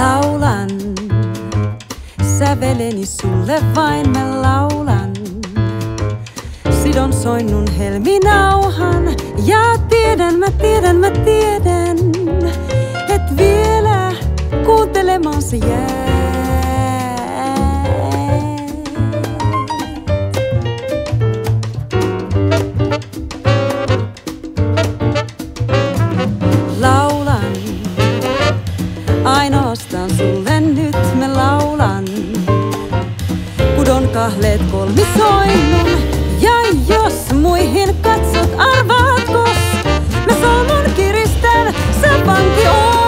Laulan, säveleni sulle vain mä laulan. Sidon soinnun helminauhan ja tiedän, et vielä kuuntelemaan se jää. Laulan, ainoastaan sulle nyt mä laulan. Kudon kahleet kolmisoinnun. Ja jos muihin katsot, arvaatkos? Mä solmun kiristän, sä vanki oot.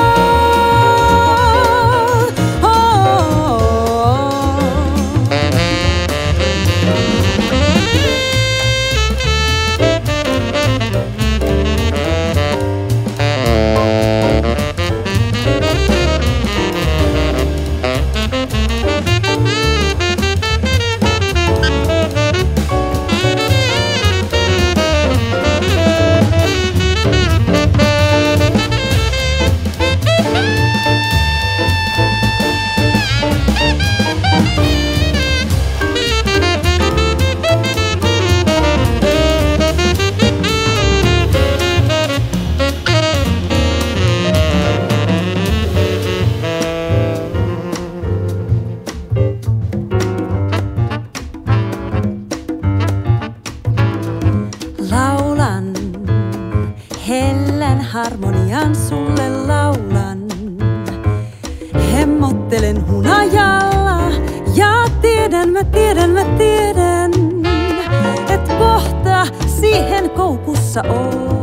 Laulan, hellän harmonian sulle laulan. Hemmottelen hunajalla ja tiedän, et kohta siihen koukussa oon.